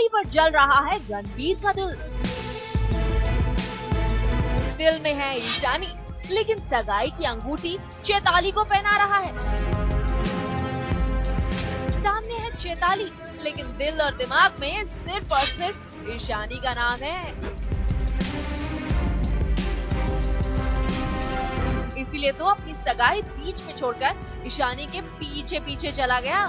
पर जल रहा है रणवीर का दिल। दिल में है ईशानी, लेकिन सगाई की अंगूठी चैताली को पहना रहा है। सामने है चैताली, लेकिन दिल और दिमाग में सिर्फ और सिर्फ ईशानी का नाम है। इसीलिए तो अपनी सगाई बीच में छोड़कर ईशानी के पीछे पीछे चला गया।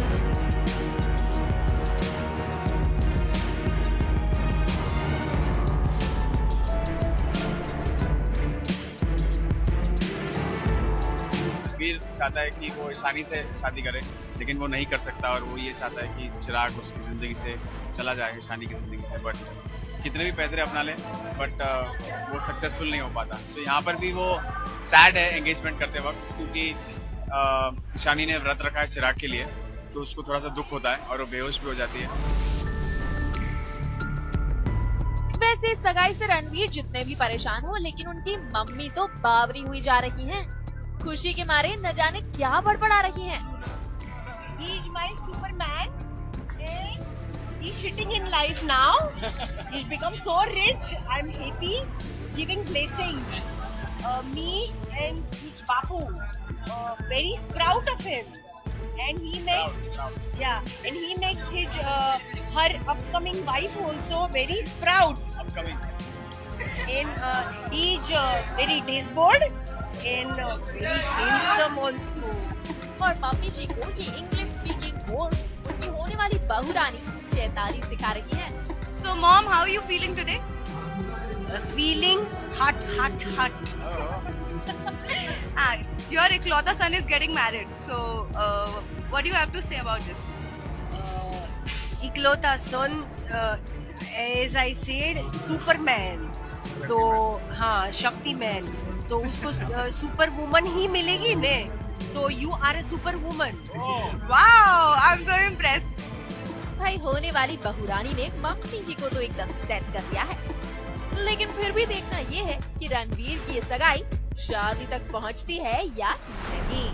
रणवीर चाहता है कि वो ईशानी से शादी करे, लेकिन वो नहीं कर सकता और वो ये चाहता है कि चिराग उसकी जिंदगी से चला जाए, ईशानी की जिंदगी से। बट कितने भी पैदरे अपना ले, बट वो सक्सेसफुल नहीं हो पाता। सो यहाँ पर भी वो सैड है एंगेजमेंट करते वक्त, क्योंकि ईशानी ने व्रत रखा है चिराग के लिए, तो उसको थोड़ा सा दुख होता है और वो बेहोश भी हो जाती है। वैसे सगाई से रणवीर जितने भी परेशान हो, लेकिन उनकी मम्मी तो बावरी हुई जा रही हैं। खुशी के मारे न जाने क्या बड़बड़ा रही हैं। He is my Superman. He's sitting in life now. He's become so rich. I'm happy, giving blessings. Me and his Bapu, very proud of him. And he makes his her upcoming wife also very proud. And he's very dashboard and very handsome also. और mummy ji को ये English speaking course उनकी होने वाली बहुरानी चैताली सिखा रही है। So mom, how are you feeling today? Feeling hot. Your Iklota son is getting married. So what do you have to say about this? Iklota son, as I said, Superman. तो हाँ, शक्तिमान, तो उसको सुपर वुमन ही मिलेगी ने, तो you are a super woman. Wow, I am so impressed. भाई होने वाली बहुरानी ने मम्मी जी को तो एकदम सेट कर दिया है, लेकिन फिर भी देखना ये है कि रणवीर की ये सगाई शादी तक पहुंचती है या नहीं।